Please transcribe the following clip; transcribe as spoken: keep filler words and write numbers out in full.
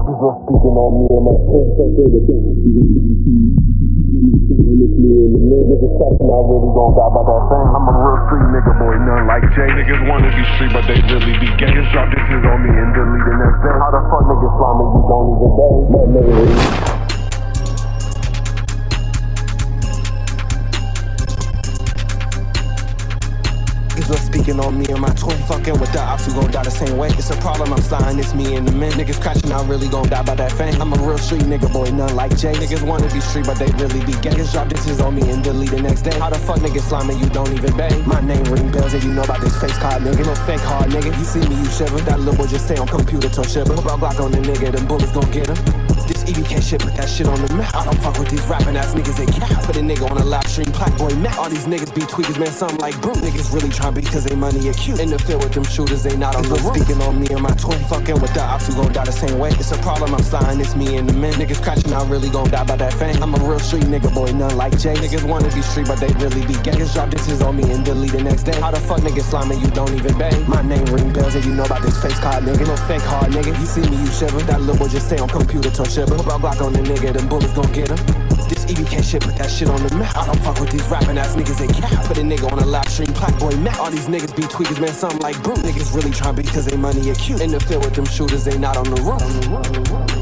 He's not speaking on me and my friends. So good with that. Niggas catching, I really gon' die by that thing. I'm a real street nigga, boy, none like Jay. Niggas wanna be street, but they really be gay. Niggas drop dishes on me and delete the next day. How the fuck niggas fly me, you don't even bang? My nigga. Niggas was speaking on me and my twin. Fucking with the ops, you gon' die the same way. It's a problem, I'm sliding, it's me and the men. Niggas crashing out, really gon' die by that fame. I'm a real street nigga, boy, none like Jay. Niggas wanna be street, but they really be gay. Niggas drop dishes on me and delete the next day. How the fuck niggas slime you don't even bang? My name ring bells and you know about this face card nigga. No fake hard nigga, you see me, you shiver. That little boy just stay on computer till shiver. Put a Glock on the nigga, them bullets gon' get him. This E B K shit, put that shit on the map. I don't fuck with these rapping ass niggas, they cap. Put a nigga on a live stream, plaque boy Mac. All these niggas be tweakers, man, something like brute. Niggas really trying because they money acute. In the field with them shooters, they not on the roof. Speaking on me and my twin, fucking with the ops, you gon' die the same way. It's a problem, I'm sliding, it's me and the men. Niggas crashing out, really gon' die by that fame. I'm a real street nigga, boy, none like Jay. Niggas wanna be street, but they really be gay. Niggas drop dishes on me and delete the next day. How the fuck niggas slime you don't even bang? My name ring bells and you know about this face card nigga. No fake hard nigga, you see me, you shiver. That little boy just stay on computer till shiver. Put a Glock on the nigga, them bullets gon' get him. This E B K shit, put that shit on the map. I don't fuck with these rapping ass niggas, they cap. Put a nigga on a live stream, plaque boy Mac. All these niggas be tweakers, man, something like brute. Niggas really trying because they money acute. In the field with them shooters, they not on the roof.